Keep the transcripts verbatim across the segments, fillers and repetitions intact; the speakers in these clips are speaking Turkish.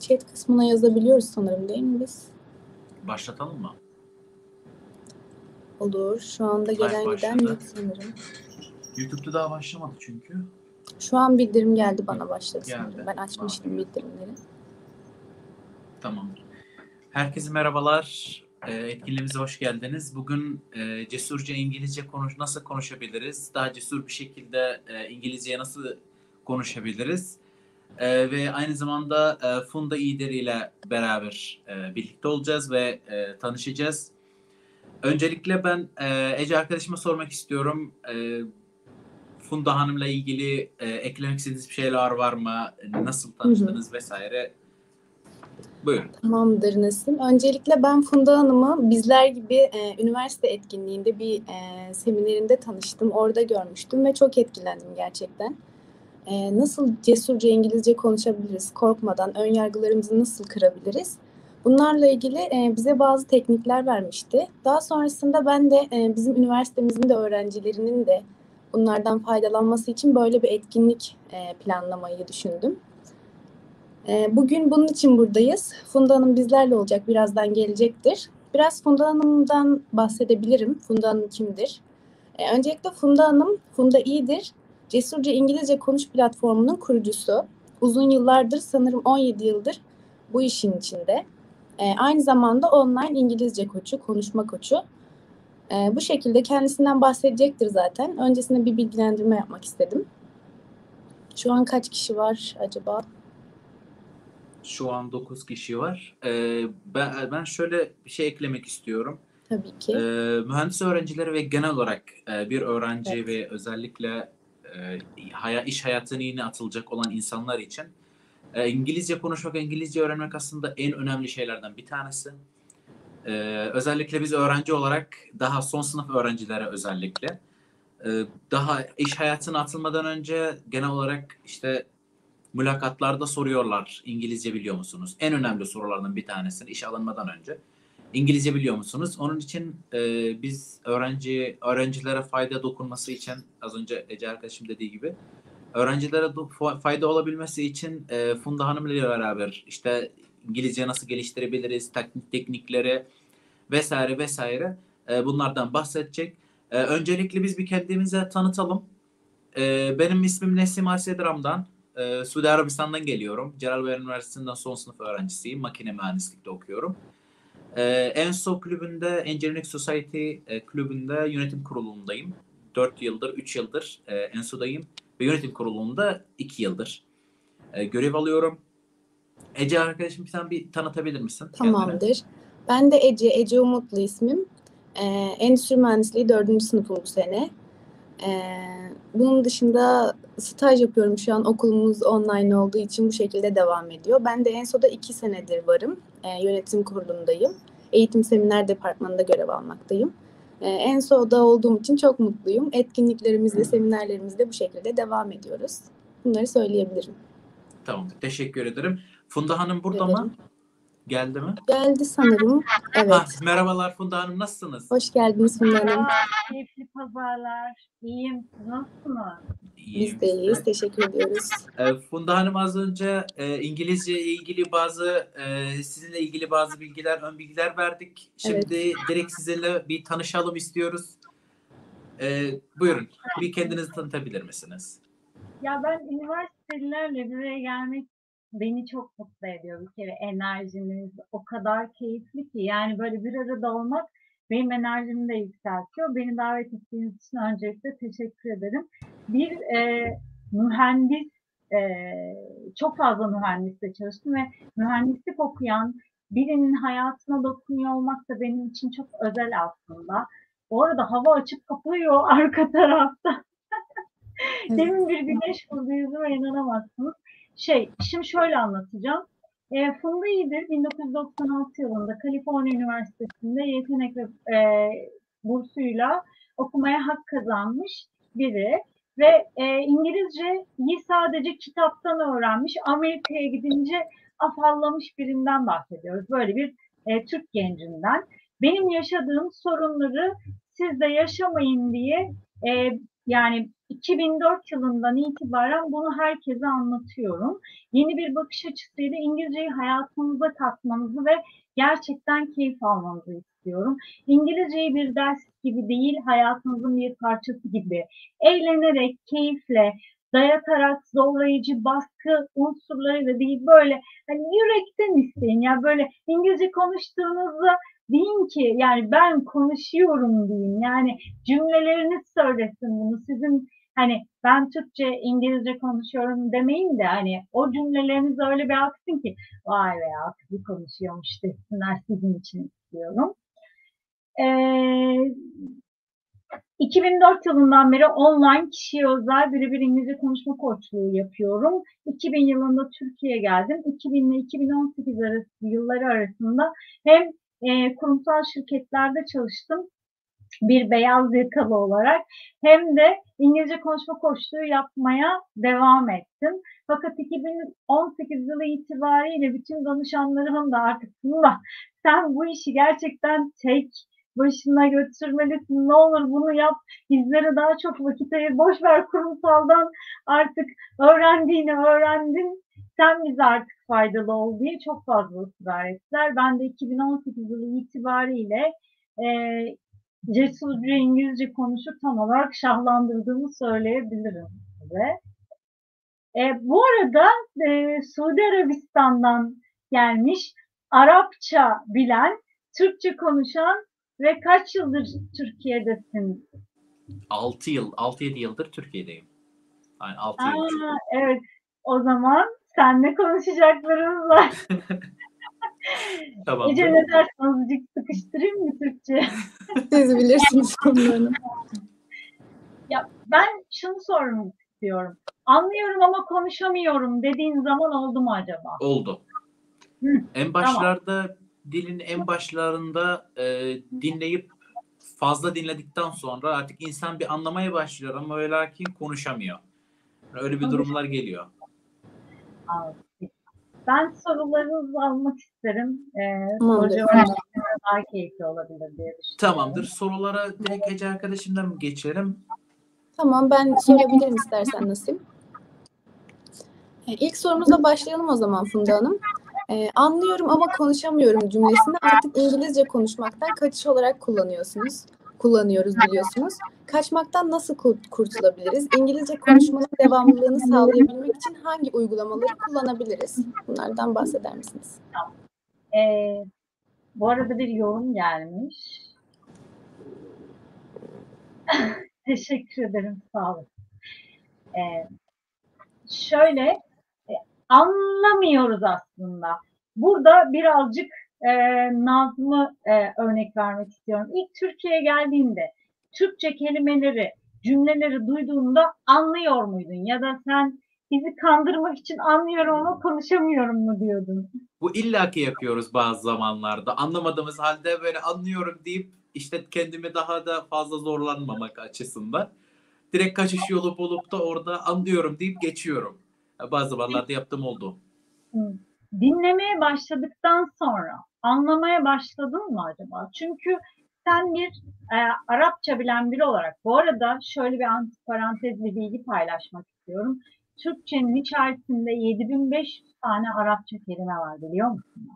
Chat kısmına yazabiliyoruz sanırım, değil mi biz? Başlatalım mı? Olur. Şu anda Live gelen giden başladı. yok sanırım. YouTube'da daha başlamadı çünkü. Şu an bildirim geldi, bana başladı Geldi. sanırım. Ben açmıştım Bana da bildirimleri. Tamamdır. Herkese merhabalar. E, etkinliğimize hoş geldiniz. Bugün e, cesurca İngilizce konuş nasıl konuşabiliriz? Daha cesur bir şekilde e, İngilizceye nasıl konuşabiliriz? E, ve aynı zamanda e, Funda İyidir ile beraber e, birlikte olacağız ve e, tanışacağız. Öncelikle ben e, Ece arkadaşıma sormak istiyorum. E, Funda Hanım'la ilgili e, eklemek istediğiniz bir şeyler var mı? Nasıl tanıştınız vesaire? Buyurun. Tamamdır Nesim. Öncelikle ben Funda Hanım'ı bizler gibi e, üniversite etkinliğinde bir e, seminerinde tanıştım. Orada görmüştüm ve çok etkilendim gerçekten. E, nasıl cesurca İngilizce konuşabiliriz, korkmadan ön yargılarımızı nasıl kırabiliriz? Bunlarla ilgili e, bize bazı teknikler vermişti. Daha sonrasında ben de e, bizim üniversitemizin de öğrencilerinin de bunlardan faydalanması için böyle bir etkinlik e, planlamayı düşündüm. E, bugün bunun için buradayız. Funda Hanım bizlerle olacak, birazdan gelecektir. Biraz Funda Hanım'dan bahsedebilirim. Funda Hanım kimdir? E, öncelikle Funda Hanım, Funda İyidir, Cesurca İngilizce Konuş platformunun kurucusu. Uzun yıllardır, sanırım on yedi yıldır bu işin içinde. E, aynı zamanda online İngilizce koçu, konuşma koçu. E, bu şekilde kendisinden bahsedecektir zaten. Öncesinde bir bilgilendirme yapmak istedim. Şu an kaç kişi var acaba? Şu an dokuz kişi var. Ee, ben, ben şöyle bir şey eklemek istiyorum. Tabii ki. Ee, mühendis öğrencileri ve genel olarak e, bir öğrenci Evet. ve özellikle e, haya, iş hayatına yeni atılacak olan insanlar için e, İngilizce konuşmak, İngilizce öğrenmek aslında en önemli şeylerden bir tanesi. Ee, özellikle biz öğrenci olarak daha son sınıf öğrencilere özellikle e, daha iş hayatına atılmadan önce genel olarak işte mülakatlarda soruyorlar İngilizce biliyor musunuz? En önemli sorulardan bir tanesini işe alınmadan önce. İngilizce biliyor musunuz? Onun için e, biz öğrenci öğrencilere fayda dokunması için az önce Ece arkadaşım dediği gibi öğrencilere do- fayda olabilmesi için e, Funda Hanım ile beraber işte İngilizce nasıl geliştirebiliriz, teknik teknikleri vesaire vesaire e, bunlardan bahsedecek. E, öncelikle biz bir kendimize tanıtalım. Ee, benim ismim Nesim Asedram'dan. Ee, Suudi Arabistan'dan geliyorum. Celal Üniversitesi'nden son sınıf öğrencisiyim. Makine mühendislikte okuyorum. Ee, Enso Kulübü'nde, Engineering Society e, Kulübü'nde yönetim kurulundayım. dört yıldır, üç yıldır e, Enso'dayım. Ve yönetim kurulunda iki yıldır e, görev alıyorum. Ece arkadaşım sen bir tanıtabilir misin kendini? Tamamdır. Ben de Ece, Ece Umutlu ismim. Ee, Endüstri Mühendisliği dördüncü sınıfım bu sene. Ee, bunun dışında staj yapıyorum şu an, okulumuz online olduğu için bu şekilde devam ediyor. Ben de Enso'da iki senedir varım. Ee, yönetim kurulundayım. Eğitim seminer departmanında görev almaktayım. Ee, Enso'da olduğum için çok mutluyum. Etkinliklerimizde, seminerlerimizde bu şekilde devam ediyoruz. Bunları söyleyebilirim. Tamam, teşekkür ederim. Funda Hanım burada Ederim. mı? Geldi mi? Geldi sanırım. Evet. Ha, merhabalar Funda Hanım, nasılsınız? Hoş geldiniz Funda Hanım. Merhaba, keyifli pazarlar. İyiyim, siz nasılsınız? İyiyim Biz de iyiyiz. de. Teşekkür ediyoruz. E, Funda Hanım az önce e, İngilizce ile ilgili bazı e, sizinle ilgili bazı bilgiler, ön bilgiler verdik. Şimdi Evet. direkt sizinle bir tanışalım istiyoruz. E, buyurun, bir kendinizi tanıtabilir misiniz? Ya ben üniversitelilerle buraya gelmek beni çok mutlu ediyor. Bir kere enerjiniz o kadar keyifli ki. Yani böyle bir arada olmak benim enerjimi de yükseltiyor. Beni davet ettiğiniz için öncelikle teşekkür ederim. Bir e, mühendis, e, çok fazla mühendisle çalıştım ve mühendislik okuyan birinin hayatına dokunuyor olmak da benim için çok özel aslında. Bu arada hava açıp kapıyor arka tarafta. Evet. Demin bir güneş vurdu yüzüme, inanamazsınız. Şey, şimdi şöyle anlatacağım. E, Funda İyidir bin dokuz yüz doksan altı yılında Kaliforniya Üniversitesi'nde yetenek ve e, bursuyla okumaya hak kazanmış biri. Ve e, İngilizceyi sadece kitaptan öğrenmiş, Amerika'ya gidince afallamış birinden bahsediyoruz. Böyle bir e, Türk gencinden. Benim yaşadığım sorunları siz de yaşamayın diye e, yani iki bin dört yılından itibaren bunu herkese anlatıyorum. Yeni bir bakış açısıyla İngilizceyi hayatınıza katmanızı ve gerçekten keyif almanızı istiyorum. İngilizceyi bir ders gibi değil, hayatınızın bir parçası gibi eğlenerek, keyifle, dayatarak, zorlayıcı baskı unsurlarıyla değil, böyle hani yürekten isteyin. Yani böyle İngilizce konuştuğunuzda deyin ki, yani ben konuşuyorum deyin. Yani cümleleriniz söylesin bunu. Sizin hani ben Türkçe, İngilizce konuşuyorum demeyin de hani o cümleleriniz öyle bir aksın ki vay be ya kızı konuşuyormuş desinler, sizin için istiyorum. Ee, iki bin dört yılından beri online kişiye özel birebir İngilizce konuşma koçluğu yapıyorum. iki bin yılında Türkiye'ye geldim. iki bin ile iki bin on sekiz arası yılları arasında hem e, kurumsal şirketlerde çalıştım, bir beyaz yakalı olarak, hem de İngilizce konuşma koçluğu yapmaya devam ettim. Fakat iki bin on sekiz yılı itibariyle bütün danışanlarımın da artık sen bu işi gerçekten tek başına götürmelisin, ne olur bunu yap, bizlere daha çok vakit ayır, boş ver kurumsaldan, artık öğrendiğini öğrendin, sen bize artık faydalı ol diye çok fazla ısrar ettiler. Ben de iki bin on sekiz yılı itibariyle e, cesurca İngilizce konuşup tam olarak şahlandırdığımı söyleyebilirim size. E, bu arada e, Suudi Arabistan'dan gelmiş, Arapça bilen, Türkçe konuşan ve kaç yıldır Türkiye'desin? altı yıl, altı yedi yıldır Türkiye'deyim. Yani altı yıl. Evet, o zaman seninle konuşacaklarımız var. Tamamdır. Ece ne dersin, azıcık sıkıştırayım mı Türkçe? Siz bilirsiniz konularını. Ya ben şunu sormak istiyorum. Anlıyorum ama konuşamıyorum dediğin zaman oldu mu acaba? Oldu. Hı, en başlarda tamam. Dilin en başlarında e, dinleyip fazla dinledikten sonra artık insan bir anlamaya başlıyor ama öyle lakin konuşamıyor. Öyle bir durumlar geliyor. Ben sorularınızı almak isterim. Ee, Tamamdır. Soru daha keyifli olabilir diye düşünüyorum. Tamamdır. Sorulara direkt Ece arkadaşımdan mı geçelim? Tamam, ben sorabilirim istersen Nasim. İlk sorumuza başlayalım o zaman Funda Hanım. Ee, anlıyorum ama konuşamıyorum cümlesini artık İngilizce konuşmaktan kaçış olarak kullanıyorsunuz. Kullanıyoruz biliyorsunuz. Kaçmaktan nasıl kurtulabiliriz? İngilizce konuşmanın devamlılığını sağlayabilmek için hangi uygulamaları kullanabiliriz? Bunlardan bahseder misiniz? Ee, bu arada bir yorum gelmiş. Teşekkür ederim, sağ olun. Ee, şöyle, e, anlamıyoruz aslında. Burada birazcık e, Nazım'ı e, örnek vermek istiyorum. İlk Türkiye'ye geldiğinde Türkçe kelimeleri, cümleleri duyduğunda anlıyor muydun? Ya da sen bizi kandırmak için anlıyorum ama konuşamıyorum mu diyordun? Bu illaki yapıyoruz bazı zamanlarda. Anlamadığımız halde böyle anlıyorum deyip işte kendimi daha da fazla zorlanmamak açısından direkt kaçış yolu bulup da orada anlıyorum deyip geçiyorum. Bazı zamanlarda yaptığım oldu. Dinlemeye başladıktan sonra anlamaya başladın mı acaba? Çünkü sen bir e, Arapça bilen biri olarak, bu arada şöyle bir antiparantez bir bilgi paylaşmak istiyorum. Türkçenin içerisinde yedi bin beş yüz tane Arapça kelime var, biliyor musun?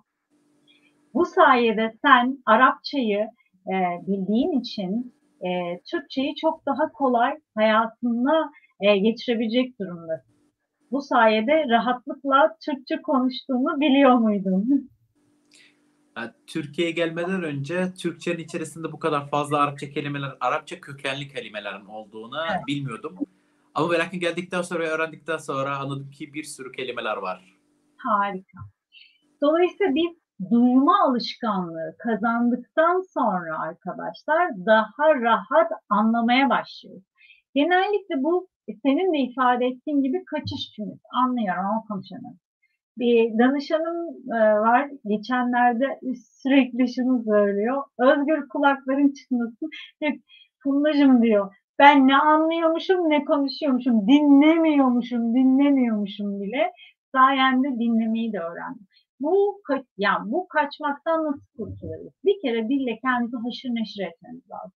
Bu sayede sen Arapçayı e, bildiğin için e, Türkçeyi çok daha kolay hayatına e, geçirebilecek durumdasın. Bu sayede rahatlıkla Türkçe konuştuğunu biliyor muydun? Yani Türkiye'ye gelmeden önce Türkçenin içerisinde bu kadar fazla Arapça kelimeler, Arapça kökenli kelimelerin olduğunu evet. bilmiyordum. Ama ve lakin geldikten sonra, öğrendikten sonra anladım ki bir sürü kelimeler var. Harika. Dolayısıyla biz duyma alışkanlığı kazandıktan sonra arkadaşlar daha rahat anlamaya başlıyoruz. Genellikle bu senin de ifade ettiğin gibi kaçış cümlesi. Anlıyorum ama konuşamıyorum. Bir danışanım var. Geçenlerde sürekli şunu söylüyor. Özgür kulakların çıkmasın. Hep Fundacığım diyor. Ben ne anlıyormuşum ne konuşuyormuşum. Dinlemiyormuşum, dinlemiyormuşum bile. Sayende dinlemeyi de öğrendim. Bu, ya bu kaçmaktan nasıl kurtuluruz? Bir kere dille kendimizi haşır neşir etmemiz lazım.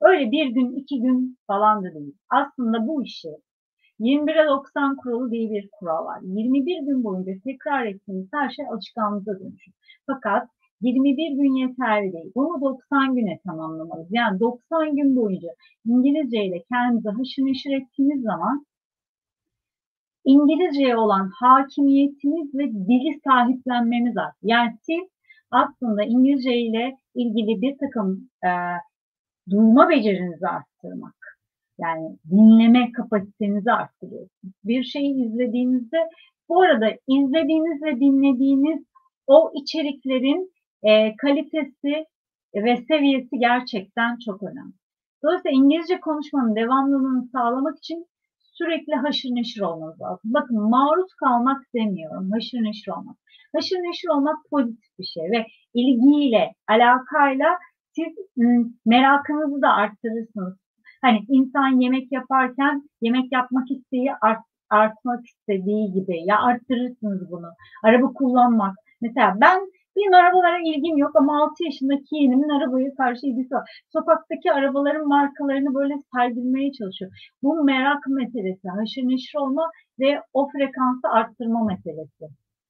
Öyle bir gün, iki gün falan da değil. Aslında bu işi yirmi bire doksan kuralı diye bir kural var. yirmi bir gün boyunca tekrar ettiğiniz her şey alışkanlığınıza dönüşür. Fakat yirmi bir gün yeterli değil. Bunu doksan güne tamamlamalıyız. Yani doksan gün boyunca İngilizce ile kendinizi haşır neşir ettiğiniz zaman İngilizceye olan hakimiyetiniz ve dili sahiplenmeniz artık. Yani siz aslında İngilizce ile ilgili bir takım e, duyma becerinizi arttırmak, yani dinleme kapasitenizi arttırıyorsunuz. Bir şeyi izlediğinizde, bu arada izlediğiniz ve dinlediğiniz o içeriklerin e, kalitesi ve seviyesi gerçekten çok önemli. Dolayısıyla İngilizce konuşmanın devamlılığını sağlamak için sürekli haşır neşir olmanız lazım. Bakın, maruz kalmak demiyorum, haşır neşir olmak. Haşır neşir olmak pozitif bir şey ve ilgiyle, alakayla siz merakınızı da arttırırsınız. Hani insan yemek yaparken yemek yapmak isteği art, artmak istediği gibi, ya arttırırsınız bunu. Araba kullanmak. Mesela ben benim arabalara ilgim yok ama altı yaşındaki yeğenimin arabaya karşı ilgisi var. Sokaktaki arabaların markalarını böyle saydırmaya çalışıyor. Bu merak meselesi, haşır neşir olma ve o frekansı arttırma meselesi.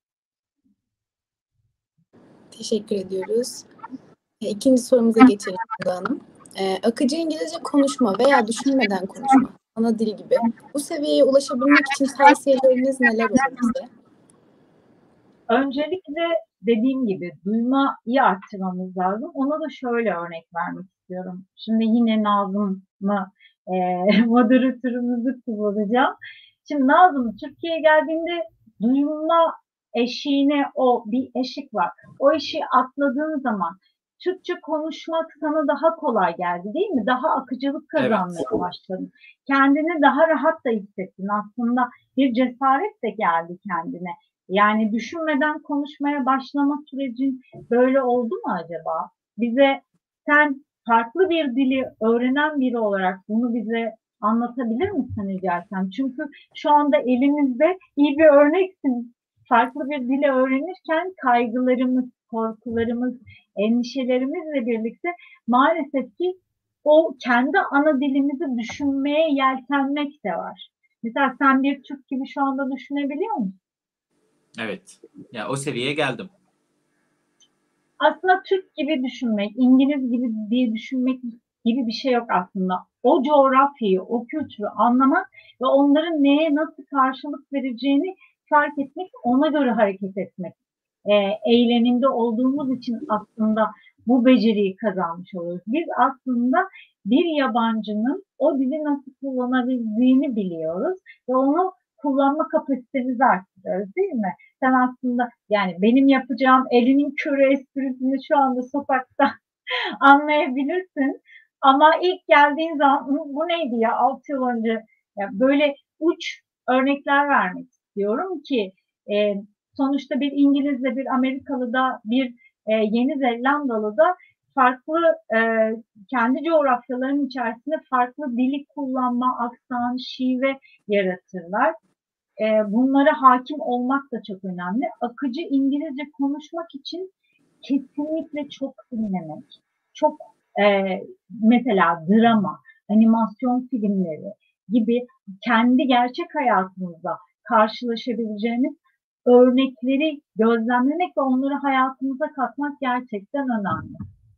Teşekkür ediyoruz. İkinci sorumuza geçelim Funda Hanım. Ee, akıcı İngilizce konuşma veya düşünmeden konuşma, ana dil gibi. Bu seviyeye ulaşabilmek için tavsiyeleriniz neler olur bize? Öncelikle dediğim gibi duymayı arttırmamız lazım. Ona da şöyle örnek vermek istiyorum. Şimdi yine Nazım'ı, e, moderatörümüzü kullanacağım. Şimdi Nazım Türkiye'ye geldiğinde duyma eşiğine o bir eşik var. O eşiği atladığın zaman Türkçe konuşmak sana daha kolay geldi değil mi? Daha akıcılık kazanmaya evet. başladın. Kendini daha rahat da hissettin. Aslında bir cesaret de geldi kendine. Yani düşünmeden konuşmaya başlama sürecin böyle oldu mu acaba? Bize sen farklı bir dili öğrenen biri olarak bunu bize anlatabilir misin rica etsem? Çünkü şu anda elimizde iyi bir örneksiniz. Farklı bir dili öğrenirken kaygılarımız, korkularımız, endişelerimizle birlikte maalesef ki o kendi ana dilimizi düşünmeye yeltenmek de var. Mesela sen bir Türk gibi şu anda düşünebiliyor musun? Evet. Ya o seviyeye geldim. Aslında Türk gibi düşünmek, İngiliz gibi diye düşünmek gibi bir şey yok aslında. O coğrafyayı, o kültürü anlamak ve onların neye nasıl karşılık vereceğini fark etmek, ona göre hareket etmek. E, eyleminde olduğumuz için aslında bu beceriyi kazanmış oluyoruz. Biz aslında bir yabancının o dili nasıl kullanabildiğini biliyoruz ve onu kullanma kapasitemizi arttırıyoruz değil mi? Sen aslında yani benim yapacağım elinin körü esprisini şu anda sokakta anlayabilirsin. Ama ilk geldiğin zaman bu neydi ya altı yıl önce ya böyle uç örnekler vermek istiyorum ki e, sonuçta bir İngiliz'de, bir Amerikalı'da, bir e, Yeni Zelandalı'da farklı e, kendi coğrafyalarının içerisinde farklı dili kullanma, aksan, şive yaratırlar. E, bunlara hakim olmak da çok önemli. Akıcı İngilizce konuşmak için kesinlikle çok dinlemek, çok e, mesela drama, animasyon filmleri gibi kendi gerçek hayatımızda karşılaşabileceğimiz örnekleri gözlemlemek ve onları hayatımıza katmak gerçekten önemli.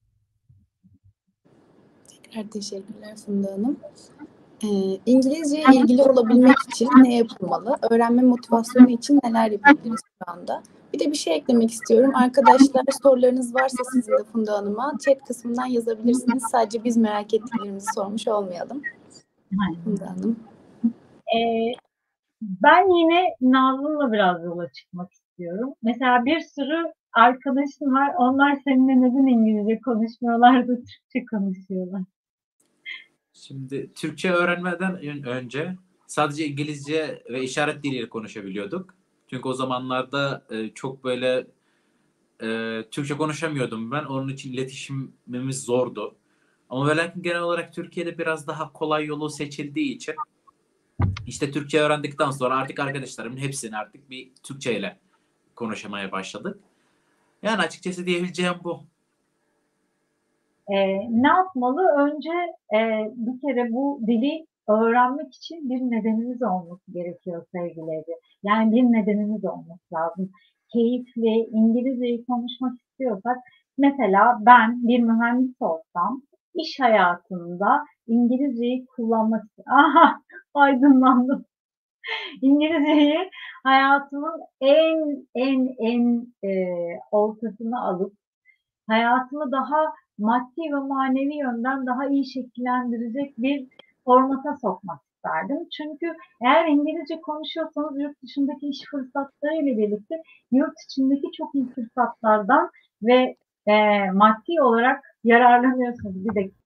Tekrar teşekkürler Funda Hanım. Ee, İngilizceye ilgili olabilmek için ne yapılmalı? Öğrenme motivasyonu için neler yapabiliriz şu anda? Bir de bir şey eklemek istiyorum. Arkadaşlar sorularınız varsa sizin de Funda Hanım'a chat kısmından yazabilirsiniz. Sadece biz merak ettiklerimizi sormuş olmayalım. Funda Hanım. Ee, ben yine Nazlı'la biraz yola çıkmak istiyorum. Mesela bir sürü arkadaşım var. Onlar seninle neden İngilizce konuşmuyorlar da Türkçe konuşuyorlar? Şimdi Türkçe öğrenmeden önce sadece İngilizce ve işaret diliyle konuşabiliyorduk. Çünkü o zamanlarda e, çok böyle e, Türkçe konuşamıyordum ben. Onun için iletişimimiz zordu. Ama ve lakin genel olarak Türkiye'de biraz daha kolay yolu seçildiği için işte Türkçe öğrendikten sonra artık arkadaşlarımın hepsini artık bir Türkçe ile konuşmaya başladık. Yani açıkçası diyebileceğim bu. E, ne yapmalı? Önce e, bir kere bu dili öğrenmek için bir nedenimiz olması gerekiyor sevgili Ece. Yani bir nedenimiz olması lazım. Keyifli, İngilizceyi konuşmak istiyorsak, mesela ben bir mühendis olsam, iş hayatında İngilizceyi kullanmak istiyorum. Aha, aydınlandım. İngilizceyi hayatımın en en en e, ortasına alıp hayatımı daha maddi ve manevi yönden daha iyi şekillendirecek bir formata sokmak isterdim. Çünkü eğer İngilizce konuşuyorsanız yurt dışındaki iş fırsatları ile birlikte yurt içindeki çok iyi fırsatlardan ve e, maddi olarak yararlanıyorsunuz. Bir de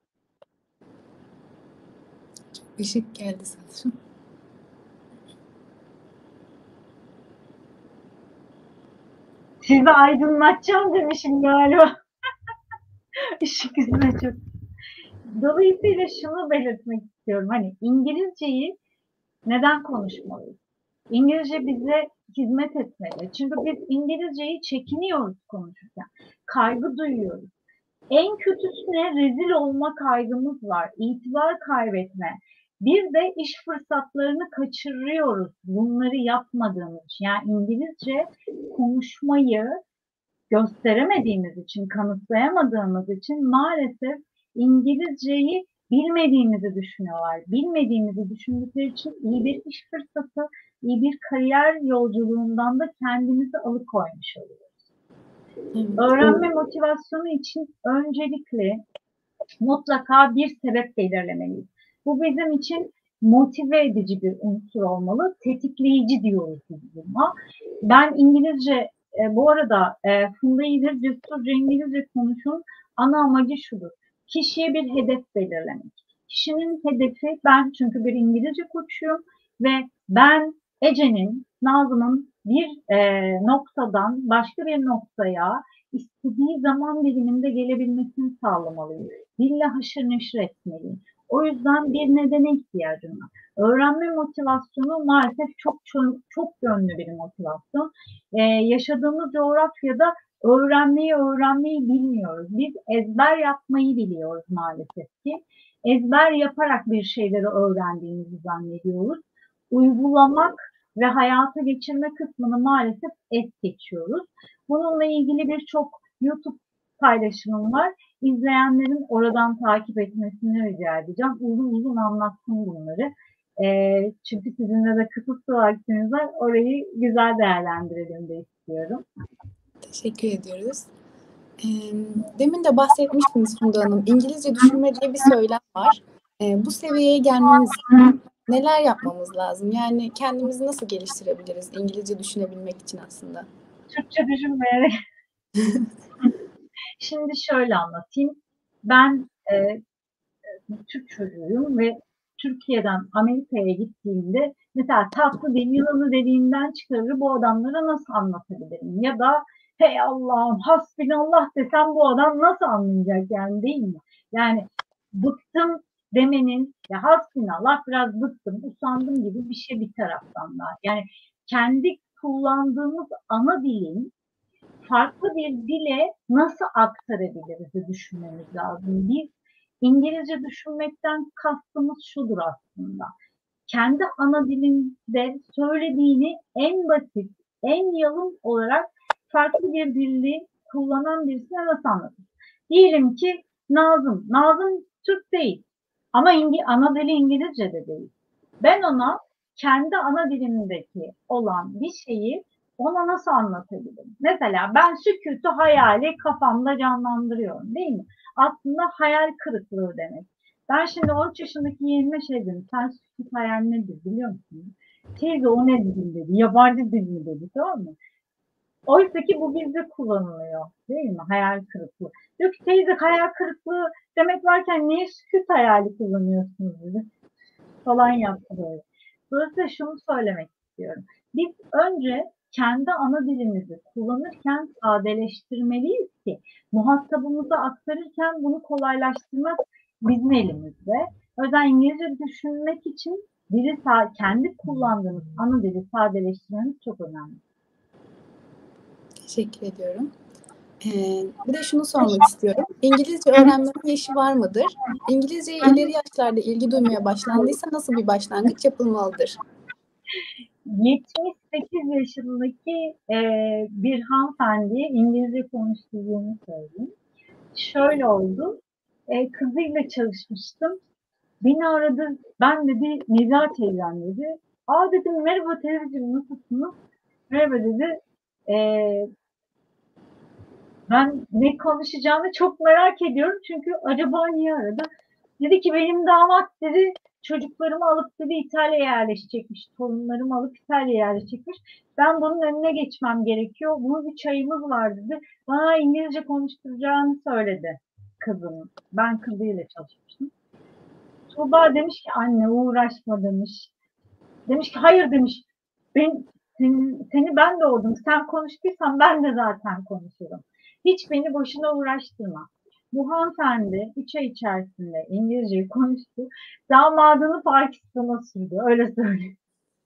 Işık geldi sanırım. sizi aydınlatacağım demişim galiba. Işık yüzüne çok. Dolayısıyla şunu belirtmek istiyorum. Hani İngilizceyi neden konuşmalıyız? İngilizce bize hizmet etmeli. Çünkü biz İngilizceyi çekiniyoruz konuşurken. Kaygı duyuyoruz. En kötüsüne rezil olma kaygımız var. İtibar kaybetme. Bir de iş fırsatlarını kaçırıyoruz. Bunları yapmadığımız için. Yani İngilizce konuşmayı gösteremediğimiz için, kanıtlayamadığımız için maalesef İngilizceyi bilmediğimizi düşünüyorlar. Bilmediğimizi düşündükleri için iyi bir iş fırsatı, iyi bir kariyer yolculuğundan da kendimizi alıkoymuş oluyoruz. Öğrenme motivasyonu için öncelikle mutlaka bir sebep belirlemeliyiz. Bu bizim için motive edici bir unsur olmalı. Tetikleyici diyoruz biz buna. Ben İngilizce, e, bu arada e, Funda İyidir Cesurca İngilizce konuşun ana amacı şudur. Kişiye bir hedef belirlemek. Kişinin hedefi, ben çünkü bir İngilizce koçuyum ve ben Ece'nin, Nazım'ın bir e, noktadan başka bir noktaya istediği zaman diliminde gelebilmesini sağlamalıyım. Dille haşır neşir etmeliyim. O yüzden bir nedene ihtiyacım var. Öğrenme motivasyonu maalesef çok çok, çok yönlü bir motivasyon. Ee, yaşadığımız coğrafyada öğrenmeyi öğrenmeyi bilmiyoruz. Biz ezber yapmayı biliyoruz maalesef ki. Ezber yaparak bir şeyleri öğrendiğimizi zannediyoruz. Uygulamak ve hayata geçirme kısmını maalesef es geçiyoruz. Bununla ilgili birçok YouTube paylaşımım var. İzleyenlerin oradan takip etmesini rica edeceğim. Uzun uzun anlattım bunları. E, çünkü sizinle de kısıtlı vaktiniz var. Orayı güzel değerlendirelim de istiyorum. Teşekkür ediyoruz. Demin de bahsetmiştiniz Funda Hanım. İngilizce düşünme diye bir söylem var. Bu seviyeye gelmemiz için neler yapmamız lazım? Yani kendimizi nasıl geliştirebiliriz İngilizce düşünebilmek için aslında? Türkçe düşünmeyerek. Şimdi şöyle anlatayım. Ben e, Türk çocuğuyum ve Türkiye'den Amerika'ya gittiğimde mesela tatlı dil yılanı dediğinden çıkarır, bu adamlara nasıl anlatabilirim? Ya da hey Allah'ım hasbinallah desem bu adam nasıl anlayacak yani, değil mi? Yani bıktım demenin, ya hasbinallah biraz bıktım, usandım gibi bir şey bir taraftan da. Yani kendi kullandığımız ana dilin farklı bir dile nasıl aktarabiliriz düşünmemiz lazım. Biz İngilizce düşünmekten kastımız şudur aslında. Kendi ana dilinde söylediğini en basit, en yalın olarak farklı bir dili kullanan birisine nasıl anlatır? Diyelim ki Nazım. Nazım Türk değil. Ama İngi, ana dili İngilizce de değil. Ben ona kendi ana dilimdeki olan bir şeyi ona nasıl anlatabilirim? Mesela ben sükutu hayali kafamda canlandırıyorum, değil mi? Aslında hayal kırıklığı demek. Ben şimdi on üç yaşındaki yeğenime şey dedim. Sen sükut hayal nedir biliyor musun? Teyze o ne dedim dedi. Yabancı dil mi dedi, tamam mı? Oysa ki bu bizde kullanılıyor, değil mi? Hayal kırıklığı. Diyor ki teyze hayal kırıklığı demek varken niye sükut hayali kullanıyorsunuz dedi. Falan yaptı böyle. Dolayısıyla şunu söylemek istiyorum. Biz önce kendi ana dilimizi kullanırken sadeleştirmeliyiz ki muhatabımıza aktarırken bunu kolaylaştırmak bizim elimizde. O yüzden İngilizce düşünmek için dili kendi kullandığımız ana dili sadeleştirmemiz çok önemli. Teşekkür ediyorum. Ee, bir de şunu sormak istiyorum. İngilizce öğrenmenin yaşı var mıdır? İngilizceye ileri yaşlarda ilgi duymaya başlandıysa nasıl bir başlangıç yapılmalıdır? yetmiş sekiz yaşındaki e, bir hanımefendiye İngilizce konuştuğumu söyleyeyim. Şöyle oldu. E, kızıyla çalışmıştım. Beni aradı. Ben dedi Nida teyzem dedi. Aa dedim merhaba teyzeciğim nasılsınız? Merhaba dedi. E, ben ne konuşacağını çok merak ediyorum. Çünkü acaba niye aradı? Dedi ki benim damat dedi çocuklarımı alıp dedi İtalya'ya yerleşecekmiş. Torunlarımı alıp İtalya'ya yerleşecekmiş. Ben bunun önüne geçmem gerekiyor. Bunun bir çayımız var dedi. Bana İngilizce konuşturacağını söyledi kızım. Ben kızıyla çalışmıştım. Tuğba demiş ki anne uğraşma demiş. Demiş ki hayır demiş. Ben, seni, seni ben doğurdum. Sen konuştuysan ben de zaten konuşurum. Hiç beni boşuna uğraştırma. Bu hanımefendi üç ay içerisinde İngilizceyi konuştu. Damadını Pakistan'a sürdü. Öyle söyleyeyim.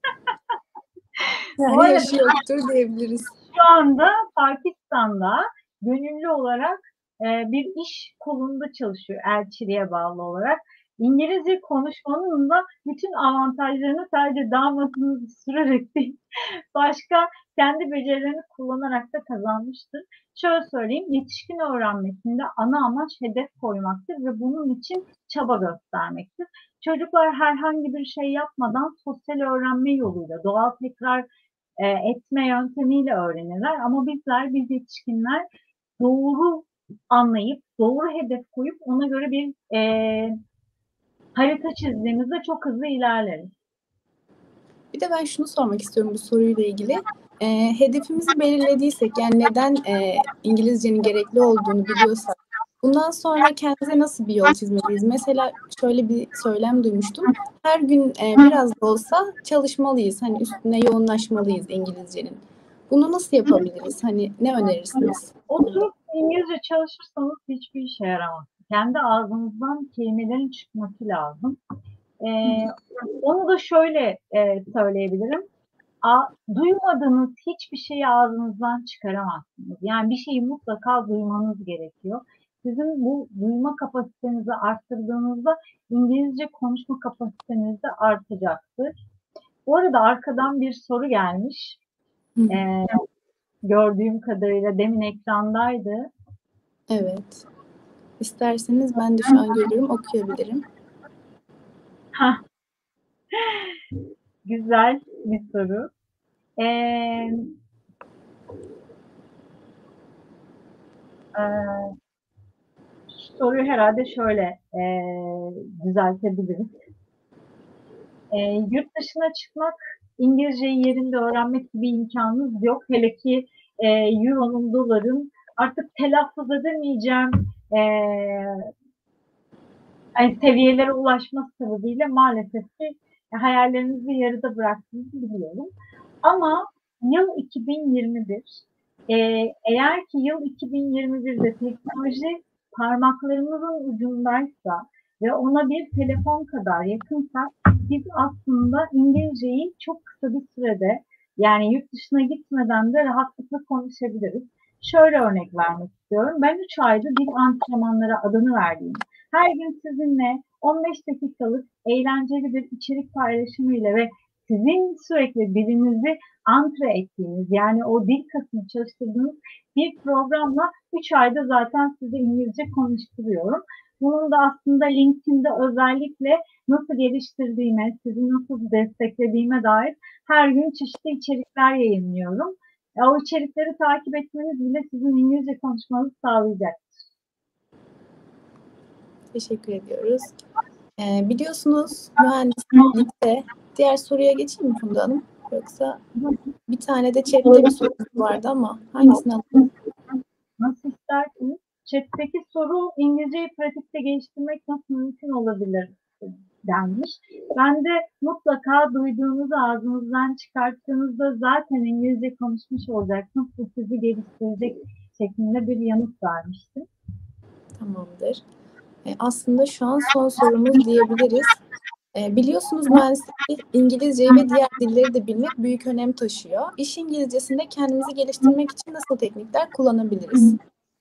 Bu Yani yaşı yoktur diyebiliriz. Şu anda Pakistan'da gönüllü olarak e, bir iş kolunda çalışıyor elçiliğe bağlı olarak. İngilizce konuşmanın da bütün avantajlarını sadece damadını sürerek değil, başka kendi becerilerini kullanarak da kazanmıştır. Şöyle söyleyeyim, yetişkin öğrenmesinde ana amaç hedef koymaktır ve bunun için çaba göstermektir. Çocuklar herhangi bir şey yapmadan sosyal öğrenme yoluyla, doğal tekrar e, etme yöntemiyle öğrenirler. Ama bizler, biz yetişkinler doğru anlayıp, doğru hedef koyup ona göre bir e, harita çizdiğimizde çok hızlı ilerleriz. Bir de ben şunu sormak istiyorum bu soruyla ilgili. E, hedefimizi belirlediysek, yani neden e, İngilizcenin gerekli olduğunu biliyorsak, bundan sonra kendimize nasıl bir yol çizmeliyiz? Mesela şöyle bir söylem duymuştum. Her gün e, biraz da olsa çalışmalıyız. Hani üstüne yoğunlaşmalıyız İngilizcenin. Bunu nasıl yapabiliriz? Hani ne önerirsiniz? Oturup İngilizce çalışırsanız hiçbir işe yaramaz. Kendi ağzınızdan kelimelerin çıkması lazım. Ee, onu da şöyle e, söyleyebilirim. A, duymadığınız hiçbir şeyi ağzınızdan çıkaramazsınız. Yani bir şeyi mutlaka duymanız gerekiyor. Sizin bu duyma kapasitenizi arttırdığınızda İngilizce konuşma kapasiteniz de artacaktır. Bu arada arkadan bir soru gelmiş. Ee, gördüğüm kadarıyla demin ekrandaydı. Evet. İsterseniz ben de şu an görüyorum, okuyabilirim. Hah. Güzel bir soru. Ee, e, soruyu herhalde şöyle e, düzeltebiliriz. E, yurt dışına çıkmak, İngilizceyi yerinde öğrenmek gibi imkanınız yok. Hele ki e, Euro'nun, doların artık telaffuz edemeyeceğim e, yani seviyelere ulaşması sebebiyle maalesef ki hayallerinizi yarıda bıraktığınızı biliyorum. Ama yıl iki bin yirmi bir, e, eğer ki yıl iki bin yirmi birde teknoloji parmaklarımızın ucundaysa ve ona bir telefon kadar yakınsak biz aslında İngilizceyi çok kısa bir sürede yani yurt dışına gitmeden de rahatlıkla konuşabiliriz. Şöyle örnek vermek istiyorum. Ben üç ayda dil antrenmanları adını verdiğim, her gün sizinle on beş dakikalık eğlenceli bir içerik paylaşımıyla ve sizin sürekli dilinizi antre ettiğiniz yani o dil kasını çalıştırdığınız bir programla üç ayda zaten size İngilizce konuşturuyorum. Bunun da aslında LinkedIn'de özellikle nasıl geliştirdiğime, sizi nasıl desteklediğime dair her gün çeşitli içerikler yayınlıyorum. O içerikleri takip etmeniz bile sizin İngilizce konuşmanızı sağlayacak. Teşekkür ediyoruz. Ee, biliyorsunuz mühendislikte, diğer soruya geçeyim mi Funda Hanım? Yoksa bir tane de chatte bir soru vardı ama hangisini alalım? Nasıl isterseniz. Chat'teki soru İngilizceyi pratikte geliştirmek nasıl mümkün olabilir denmiş. Ben de mutlaka duyduğunuz ağzınızdan çıkarttığınızda zaten İngilizce konuşmuş olacaksınız. Bu sizi geliştirecek şeklinde bir yanıt vermiştim. Tamamdır. E, aslında şu an son sorumuz diyebiliriz. E, biliyorsunuz mühendislik İngilizceyi ve diğer dilleri de bilmek büyük önem taşıyor. İş İngilizcesinde kendimizi geliştirmek için nasıl teknikler kullanabiliriz?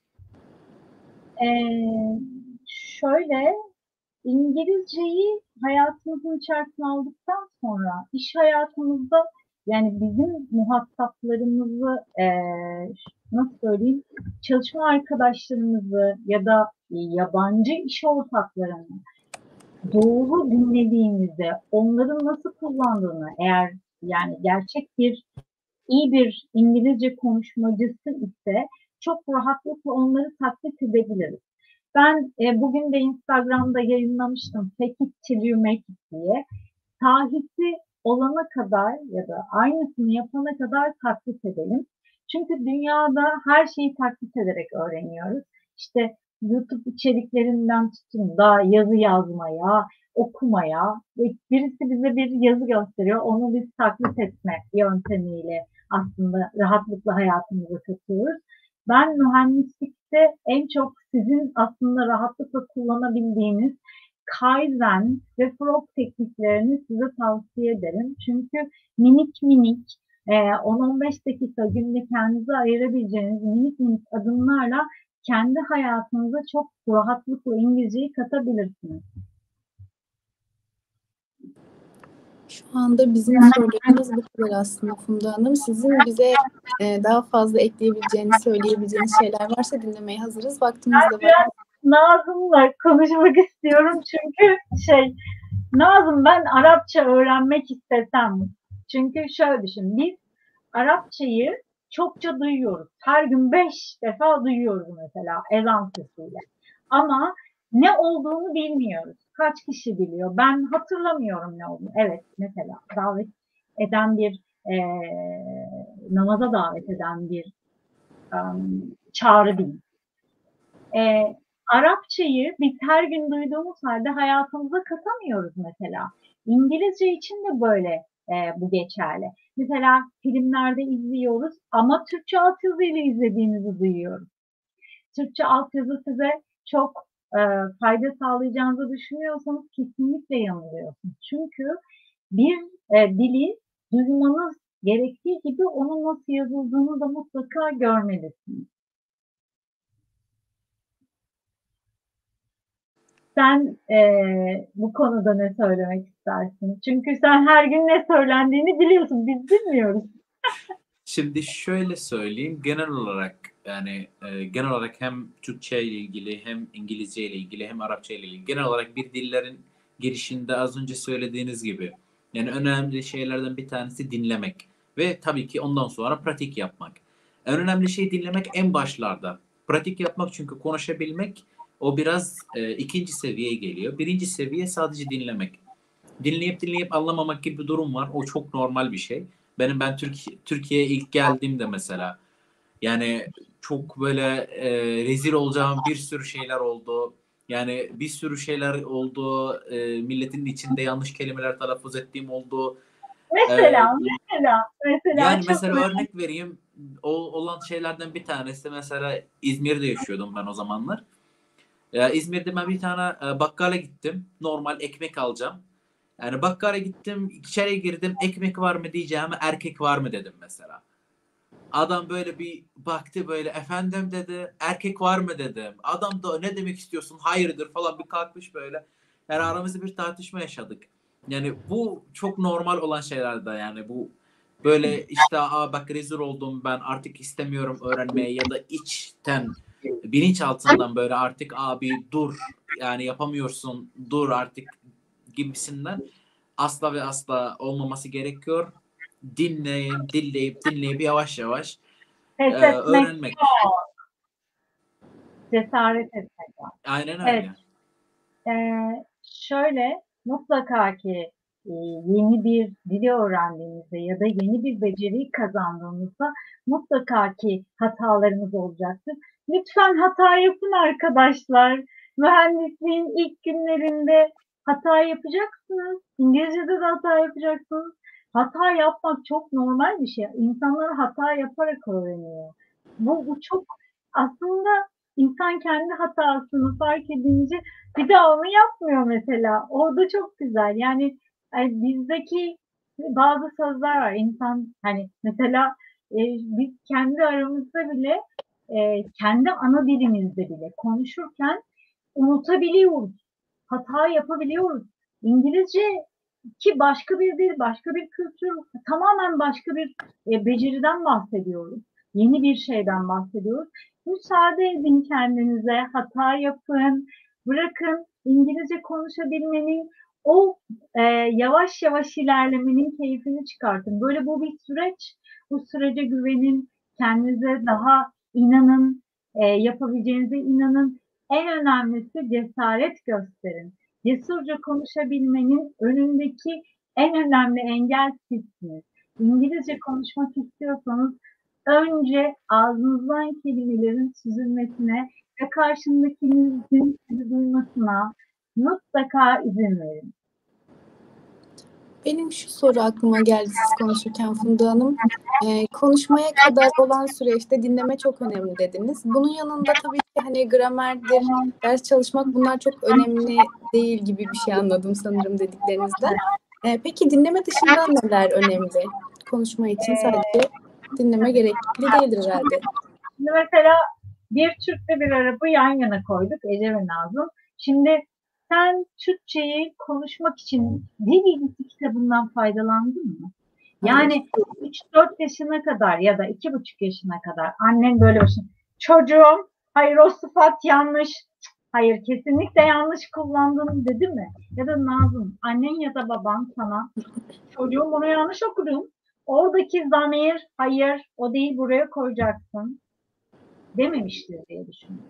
Ee, şöyle, İngilizceyi hayatımızın içerisine aldıktan sonra iş hayatımızda yani bizim muhataplarımızı eee, nasıl söyleyeyim çalışma arkadaşlarımızı ya da yabancı iş ortaklarını doğru dinlediğimizde onların nasıl kullandığını eğer yani gerçek bir iyi bir İngilizce konuşmacısı ise çok rahatlıkla onları taklit edebiliriz. Ben e, bugün de Instagram'da yayınlamıştım Fake it till you make it diye. Sahisi olana kadar ya da aynısını yapana kadar taklit edelim. Çünkü dünyada her şeyi taklit ederek öğreniyoruz. İşte YouTube içeriklerinden tutun da yazı yazmaya, okumaya ve birisi bize bir yazı gösteriyor. Onu biz taklit etme yöntemiyle aslında rahatlıkla hayatımıza katıyoruz. Ben mühendislikte en çok sizin aslında rahatlıkla kullanabildiğiniz Kaizen ve Frog tekniklerini size tavsiye ederim. Çünkü minik minik on on beş dakika günde kendinize ayırabileceğiniz minik minik adımlarla kendi hayatınıza çok rahatlıkla İngilizceyi katabilirsiniz. Şu anda bizim sorularımız bu kadar aslında Funda Hanım. Sizin bize e, daha fazla ekleyebileceğiniz, söyleyebileceğiniz şeyler varsa dinlemeye hazırız. Vaktimiz de var. Ben Nazım'la konuşmak istiyorum çünkü şey, Nazım ben Arapça öğrenmek istesem. Çünkü şöyle düşün, biz Arapçayı çokça duyuyoruz. Her gün beş defa duyuyoruz mesela ezan sesiyle. Ama ne olduğunu bilmiyoruz. Kaç kişi biliyor? Ben hatırlamıyorum ne olduğunu. Evet, mesela davet eden bir e, namaza davet eden bir um, çağrı değil. E, Arapçayı biz her gün duyduğumuz halde hayatımıza katamıyoruz mesela. İngilizce için de böyle e, bu geçerli. Mesela filmlerde izliyoruz ama Türkçe altyazıyla izlediğimizi duyuyoruz. Türkçe altyazı size çok e, fayda sağlayacağınızı düşünüyorsanız kesinlikle yanılıyorsunuz. Çünkü bir e, dili duymanız gerektiği gibi onun nasıl yazıldığını da mutlaka görmelisiniz. Sen e, bu konuda ne söylemek istersin? Çünkü sen her gün ne söylendiğini biliyorsun, biz bilmiyoruz. Şimdi şöyle söyleyeyim, genel olarak yani e, genel olarak hem Türkçe ile ilgili hem İngilizce ile ilgili hem Arapça ile ilgili genel olarak bir dillerin gelişinde az önce söylediğiniz gibi yani önemli şeylerden bir tanesi dinlemek ve tabii ki ondan sonra pratik yapmak. En önemli şey dinlemek en başlarda. Pratik yapmak çünkü konuşabilmek o biraz e, ikinci seviyeye geliyor. Birinci seviye sadece dinlemek. Dinleyip dinleyip anlamamak gibi bir durum var. O çok normal bir şey. Benim ben Türkiye Türkiye'ye ilk geldiğimde mesela yani çok böyle e, rezil olacağım bir sürü şeyler oldu. Yani bir sürü şeyler oldu. E, milletin içinde yanlış kelimeler telaffuz ettiğim oldu. E, Mesela, mesela, mesela yani çok mesela önemli. örnek vereyim. O olan şeylerden bir tanesi mesela İzmir'de yaşıyordum ben o zamanlar. Ya İzmir'de ben bir tane e, bakkala gittim. Normal ekmek alacağım. Yani bakkala gittim, içeri girdim. Ekmek var mı diyeceğime erkek var mı dedim mesela. Adam böyle bir baktı böyle efendim dedi. Erkek var mı dedim. Adam da ne demek istiyorsun? Hayırdır falan bir kalkmış böyle. Yani aramızda bir tartışma yaşadık. Yani bu çok normal olan şeylerde yani bu böyle işte aa bak rezil oldum ben artık istemiyorum öğrenmeye ya da içten bilinç altından böyle artık abi dur yani yapamıyorsun dur artık gibisinden asla ve asla olmaması gerekiyor. Dinleyin, dinleyip dinleyip yavaş yavaş e, Pes etmek öğrenmek. yok, cesaret etmek var. Aynen Evet, öyle. e, şöyle mutlaka ki e, yeni bir dili öğrendiğinizde ya da yeni bir beceriyi kazandığınızda mutlaka ki hatalarınız olacaktır. Lütfen hata yapın arkadaşlar. Mühendisliğin ilk günlerinde hata yapacaksınız. İngilizce'de de hata yapacaksınız. Hata yapmak çok normal bir şey. İnsanlar hata yaparak öğreniyor. Bu, bu çok aslında insan kendi hatasını fark edince bir daha onu yapmıyor mesela. Orada çok güzel. Yani, yani bizdeki bazı sözler var. İnsan hani mesela e, biz kendi aramızda bile e, kendi ana dilimizde bile konuşurken unutabiliyoruz. Hata yapabiliyoruz. İngilizce ki başka bir dil, başka bir kültür, tamamen başka bir e, beceriden bahsediyoruz. Yeni bir şeyden bahsediyoruz. Müsaade edin kendinize, hata yapın, bırakın İngilizce konuşabilmenin, o e, yavaş yavaş ilerlemenin keyfini çıkartın. Böyle bu bir süreç. Bu sürece güvenin, kendinize daha inanın, e, yapabileceğinize inanın. En önemlisi cesaret gösterin. Cesurca konuşabilmenin önündeki en önemli engel sizsiniz. İngilizce konuşmak istiyorsanız önce ağzınızdan kelimelerin süzülmesine ve karşındakinizin sizi duymasına mutlaka izin verin. Benim şu soru aklıma geldi siz konuşurken Funda Hanım. Ee, konuşmaya kadar olan süreçte dinleme çok önemli dediniz. Bunun yanında tabii ki hani gramerdir, ders çalışmak bunlar çok önemli değil gibi bir şey anladım sanırım dediklerinizden. Ee, peki dinleme dışında neler önemli? Konuşma için sadece dinleme gerekli değildir herhalde. Şimdi mesela bir Türk'le bir Arap'ı yan yana koyduk, Ece ve Nazım. Şimdi sen Türkçeyi konuşmak için dil bilgisi kitabından faydalandın mı? Yani üç dört yaşına kadar ya da iki buçuk yaşına kadar annen böyle olsun. Çocuğum, hayır o sıfat yanlış. Hayır kesinlikle yanlış kullandın dedi mi? Ya da Nazım, annen ya da baban sana çocuğum bunu yanlış okudun. Oradaki zamir, hayır o değil buraya koyacaksın dememiştir diye düşünüyorum.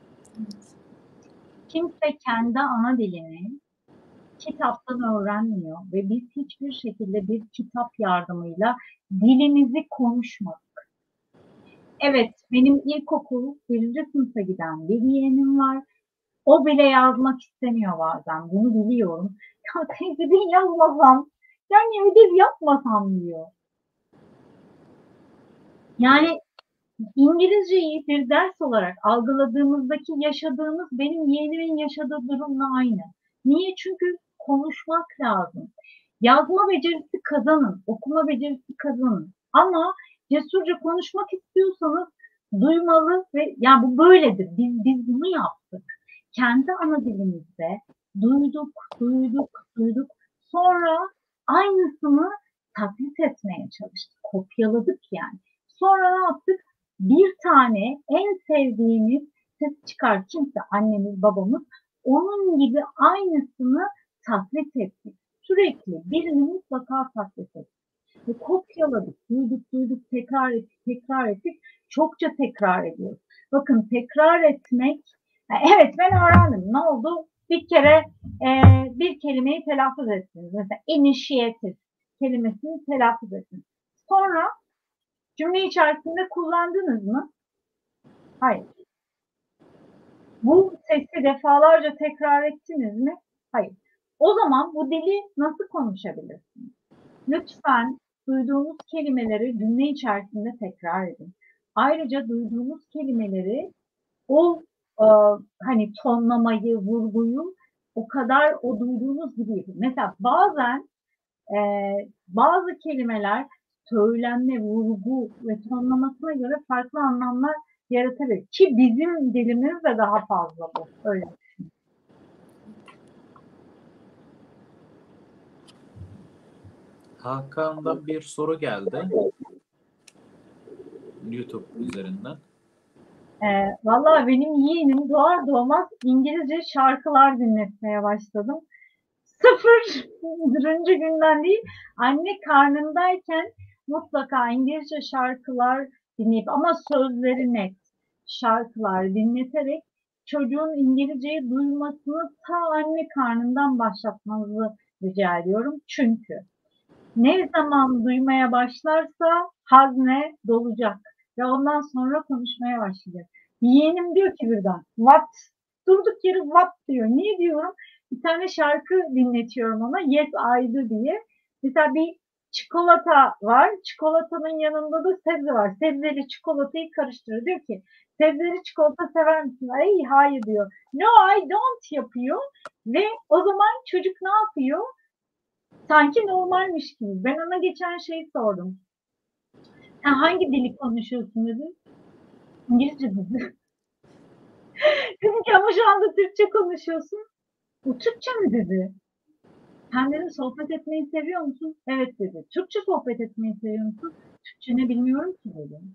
Kimse kendi ana dilini kitaptan öğrenmiyor ve biz hiçbir şekilde bir kitap yardımıyla dilimizi konuşmadık. Evet, benim ilkokul birinci sınıfa giden bir yeğenim var. O bile yazmak istemiyor bazen. Bunu biliyorum. Ya teyze ben yazmasam, yani ödev yapmasam diyor. Yani İngilizceyi bir ders olarak algıladığımızdaki yaşadığımız benim yeğenimin yaşadığı durumla aynı. Niye? Çünkü konuşmak lazım. Yazma becerisi kazanın, okuma becerisi kazanın. Ama cesurca konuşmak istiyorsanız duymalı ve yani bu böyledir. Biz, biz bunu yaptık. Kendi ana dilimizde duyduk, duyduk, duyduk. Sonra aynısını taklit etmeye çalıştık. Kopyaladık yani. Sonra ne yaptık? Bir tane en sevdiğimiz ses çıkar kimse annemiz babamız onun gibi aynısını taklit ettik. Sürekli birini mutlaka taklit ettik. Ve kopyaladık, duyduk, duyduk, tekrar ettik, tekrar ettik. Çokça tekrar ediyoruz. Bakın tekrar etmek, evet ben öğrendim. Ne oldu? Bir kere e, bir kelimeyi telaffuz ettiniz. Mesela initiative kelimesini telaffuz ettiniz. Sonra cümle içerisinde kullandınız mı? Hayır. Bu sesi defalarca tekrar ettiniz mi? Hayır. O zaman bu dili nasıl konuşabilirsiniz? Lütfen duyduğunuz kelimeleri cümle içerisinde tekrar edin. Ayrıca duyduğunuz kelimeleri o e, hani tonlamayı, vurguyu o kadar o duyduğunuz gibi yapın. Mesela bazen e, bazı kelimeler söylenme, vurgu ve tonlamasına göre farklı anlamlar yaratabilir. Ki bizim dilimiz de daha fazla bu. Öyle. Hakan'dan bir soru geldi. YouTube üzerinden. E, vallahi benim yeğenim doğar doğmaz İngilizce şarkılar dinletmeye başladım. Sıfırıncı günden değil, anne karnındayken mutlaka İngilizce şarkılar dinleyip ama sözleri net şarkılar dinleterek çocuğun İngilizceyi duymasını ta anne karnından başlatmanızı rica ediyorum. Çünkü ne zaman duymaya başlarsa hazne dolacak ve ondan sonra konuşmaya başlayacak. Yeğenim diyor ki birden what? Durduk yere what diyor. Niye diyorum? Bir tane şarkı dinletiyorum ona. Yes I do diye. Mesela bir çikolata var. Çikolatanın yanında da sebze var. Sebzeli çikolatayı karıştırıyor. Diyor ki sebzeli çikolata sever misin? Ay hayır diyor. No I don't yapıyor. Ve o zaman çocuk ne yapıyor? Sanki normalmiş gibi. Ben ona geçen şeyi sordum. Sen hangi dili konuşuyorsun dedim. İngilizce dedi. Dedim ki ama şu anda Türkçe konuşuyorsun. Bu Türkçe mi dedi. Sen dedim sohbet etmeyi seviyor musun? Evet dedi. Türkçe sohbet etmeyi seviyor musun? Türkçe ne bilmiyorum ki dedim.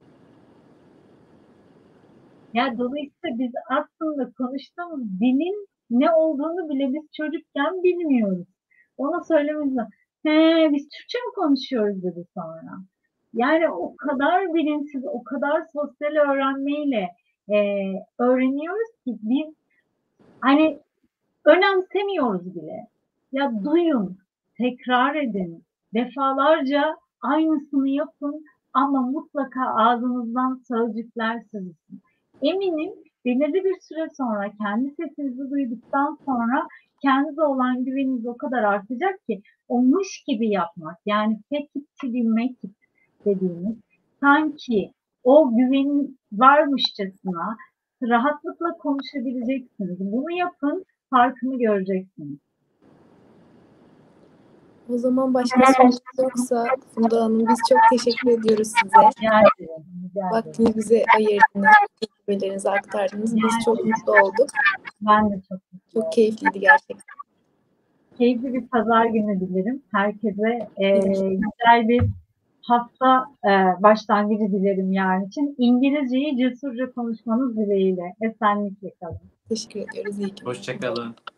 Ya dolayısıyla biz aslında konuştuğumuz dilin ne olduğunu bile biz çocukken bilmiyoruz. Ona söylememiz lazım. He, biz Türkçe mi konuşuyoruz dedi sonra. Yani o kadar bilinçsiz, o kadar sosyal öğrenmeyle e, öğreniyoruz ki biz hani önemsemiyoruz bile. Ya duyun, tekrar edin, defalarca aynısını yapın ama mutlaka ağzınızdan sözcükler süzülsün. Eminim belirli bir süre sonra kendi sesinizi duyduktan sonra kendinize olan güveniniz o kadar artacak ki olmuş gibi yapmak, yani fake it till you make it dediğimiz, sanki o güvenin varmışçasına rahatlıkla konuşabileceksiniz. Bunu yapın, farkını göreceksiniz. O zaman başka sorunuz yoksa Funda Hanım biz çok teşekkür ediyoruz size. Rica ederim. Rica ederim. Vaktinizi ayırdınız, tecrübelerinizi aktardınız. Biz çok mutlu olduk. Ben de çok mutlu oldum. Çok keyifliydi gerçekten. Keyifli bir pazar günü dilerim. Herkese e, güzel bir hafta e, başlangıcı dilerim yarın için. İngilizceyi cesurca konuşmanız dileğiyle. Esenlikle kalın. Teşekkür ediyoruz. İyi ki. Hoşça kalın.